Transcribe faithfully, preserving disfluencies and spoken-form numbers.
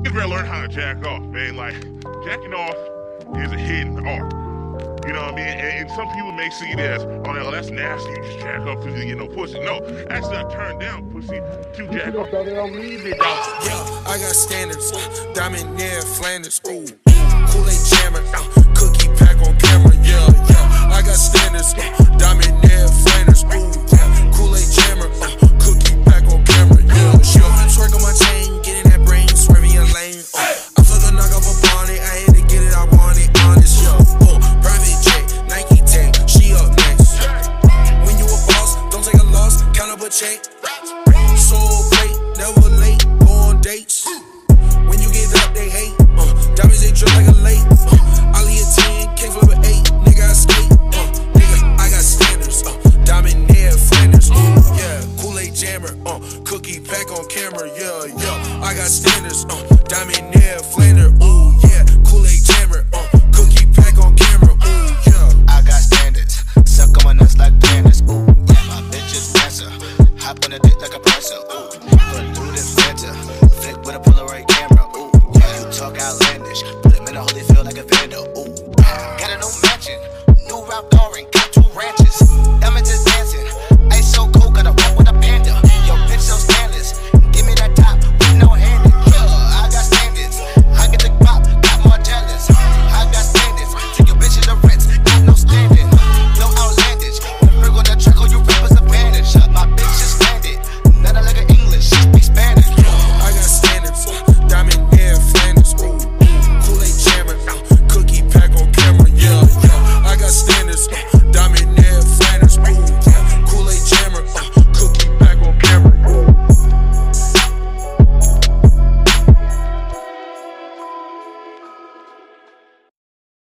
You gotta learn how to jack off, man. Like, jacking off is a hidden art. You know what I mean? And, and some people may see it as, oh, no, that's nasty. You just jack off because you get no pussy. No, that's not turn down pussy to jack off. Yeah, I got standards. Diamond near Flanders. Ooh, Kool-Aid jammer. Uh, cookie pack on camera. Yeah, yeah. I got standards. Uh, Diamond near Flanders. Ooh, Kool-Aid jammer. Uh, cookie pack on camera. Yeah, sure. Twerk on my chain, get in that brain, swerving your lane. Uh, I fuck a knock off a bonnet. I had to get it. I want it. Honest, yo. Uh, private jet, Nike tag. She up next. When you a boss, don't take a loss. Count up a check. So great, never late. Go on dates. When you get up, they hate. Uh, diamonds they drip like a lake. Uh, Ali a ten, can't flip an eight. Nigga I skate. Uh, nigga I got standards. Uh, diamond near Flanders. Uh, yeah, Kool-Aid jammer. Uh, cookie pack on camera. Yeah, yeah. I got standards. Uh, diamond near.